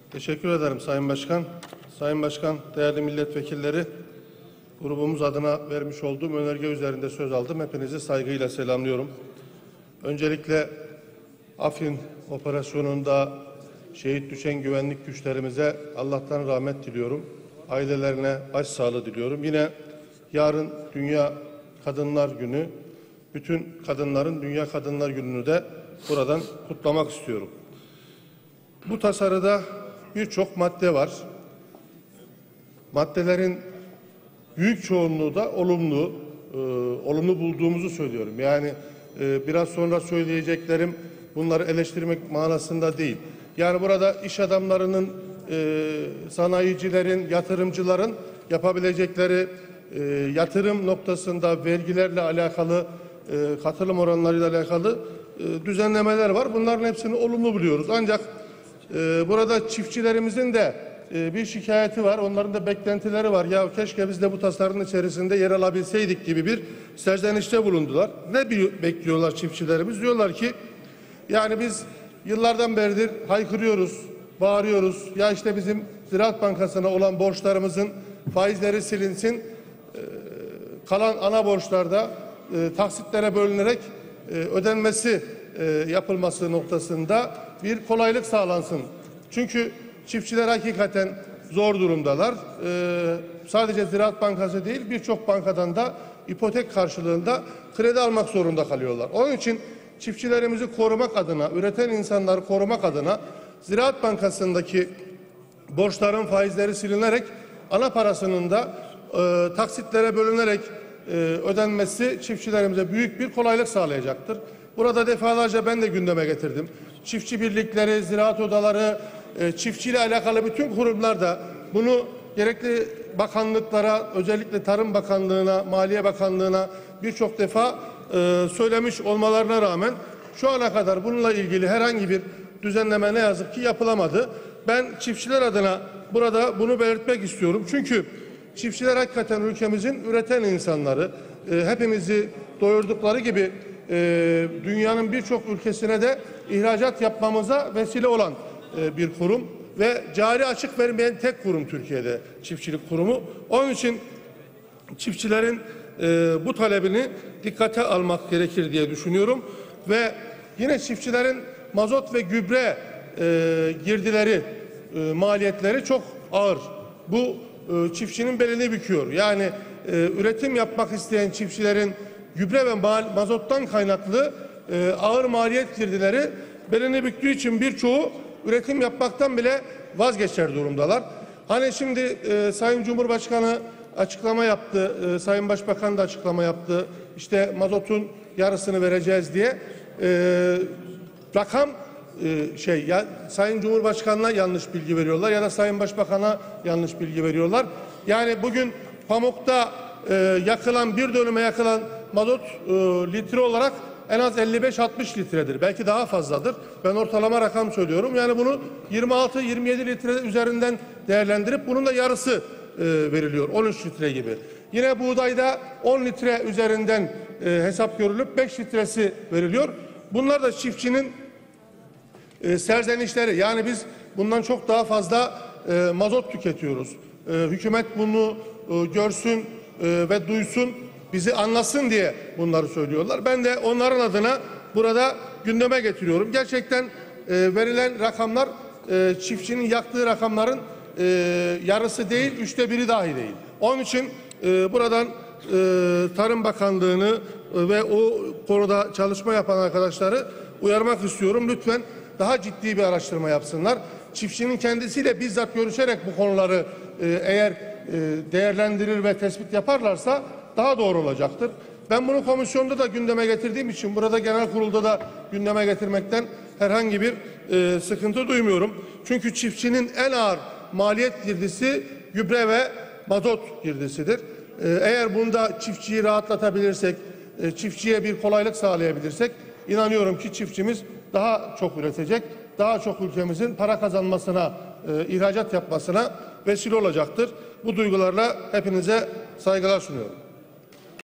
Teşekkür ederim Sayın Başkan. Sayın Başkan, değerli milletvekilleri, grubumuz adına vermiş olduğum önerge üzerinde söz aldım. Hepinizi saygıyla selamlıyorum. Öncelikle Afrin operasyonunda şehit düşen güvenlik güçlerimize Allah'tan rahmet diliyorum. Ailelerine başsağlığı diliyorum. Yine yarın Dünya Kadınlar Günü. Bütün kadınların Dünya Kadınlar Günü'nü de buradan kutlamak istiyorum. Bu tasarıda birçok madde var. Maddelerin büyük çoğunluğu da olumlu bulduğumuzu söylüyorum. Yani biraz sonra söyleyeceklerim bunları eleştirmek manasında değil. Yani burada iş adamlarının, sanayicilerin, yatırımcıların yapabilecekleri yatırım noktasında vergilerle alakalı, katılım oranlarıyla alakalı düzenlemeler var. Bunların hepsini olumlu buluyoruz. Ancak burada çiftçilerimizin de bir şikayeti var. Onların da beklentileri var. Ya keşke biz de bu tasarının içerisinde yer alabilseydik gibi bir serzenişte bulundular. Ne bekliyorlar çiftçilerimiz? Diyorlar ki yani biz yıllardan beridir haykırıyoruz, bağırıyoruz. Ya işte bizim Ziraat Bankası'na olan borçlarımızın faizleri silinsin. Kalan ana borçlarda taksitlere bölünerek ödenmesi yapılması noktasında bir kolaylık sağlansın. Çünkü çiftçiler hakikaten zor durumdalar. Sadece Ziraat Bankası değil, birçok bankadan da ipotek karşılığında kredi almak zorunda kalıyorlar. Onun için çiftçilerimizi korumak adına, üreten insanları korumak adına Ziraat Bankası'ndaki borçların faizleri silinerek ana parasının da taksitlere bölünerek ödenmesi çiftçilerimize büyük bir kolaylık sağlayacaktır. Burada defalarca ben de gündeme getirdim. Çiftçi birlikleri, ziraat odaları, çiftçiyle alakalı bütün kurumlar da bunu gerekli bakanlıklara, özellikle Tarım Bakanlığı'na, Maliye Bakanlığı'na birçok defa söylemiş olmalarına rağmen şu ana kadar bununla ilgili herhangi bir düzenleme ne yazık ki yapılamadı. Ben çiftçiler adına burada bunu belirtmek istiyorum. Çünkü çiftçiler hakikaten ülkemizin üreten insanları, hepimizi doyurdukları gibi dünyanın birçok ülkesine de ihracat yapmamıza vesile olan bir kurum ve cari açık vermeyen tek kurum Türkiye'de çiftçilik kurumu. Onun için çiftçilerin bu talebini dikkate almak gerekir diye düşünüyorum ve yine çiftçilerin mazot ve gübre girdileri, maliyetleri çok ağır. Bu çiftçinin belini büküyor. Yani üretim yapmak isteyen çiftçilerin gübre ve mazottan kaynaklı ağır maliyet girdileri belini büktüğü için birçoğu üretim yapmaktan bile vazgeçer durumdalar. Hani şimdi Sayın Cumhurbaşkanı açıklama yaptı, Sayın Başbakan da açıklama yaptı. İşte mazotun yarısını vereceğiz diye. Rakam ya Sayın Cumhurbaşkanı'na yanlış bilgi veriyorlar ya da Sayın Başbakan'a yanlış bilgi veriyorlar. Yani bugün pamukta yakılan, bir dönüme yakılan mazot litre olarak en az 55-60 litredir. Belki daha fazladır. Ben ortalama rakam söylüyorum. Yani bunu 26-27 litre üzerinden değerlendirip bunun da yarısı veriliyor. 13 litre gibi. Yine buğdayda 10 litre üzerinden hesap görülüp 5 litresi veriliyor. Bunlar da çiftçinin serzenişleri. Yani biz bundan çok daha fazla mazot tüketiyoruz. Hükümet bunu görsün ve duysun, bizi anlasın diye bunları söylüyorlar. Ben de onların adına burada gündeme getiriyorum. Gerçekten verilen rakamlar çiftçinin yaktığı rakamların yarısı değil, 1/3 dahi değil. Onun için buradan Tarım Bakanlığı'nı ve o konuda çalışma yapan arkadaşları uyarmak istiyorum. Lütfen daha ciddi bir araştırma yapsınlar. Çiftçinin kendisiyle bizzat görüşerek bu konuları eğer değerlendirir ve tespit yaparlarsa daha doğru olacaktır. Ben bunu komisyonda da gündeme getirdiğim için burada genel kurulda da gündeme getirmekten herhangi bir sıkıntı duymuyorum. Çünkü çiftçinin en ağır maliyet girdisi gübre ve mazot girdisidir. Eğer bunda çiftçiyi rahatlatabilirsek, çiftçiye bir kolaylık sağlayabilirsek inanıyorum ki çiftçimiz daha çok üretecek, daha çok ülkemizin para kazanmasına, ihracat yapmasına vesile olacaktır. Bu duygularla hepinize saygılar sunuyorum.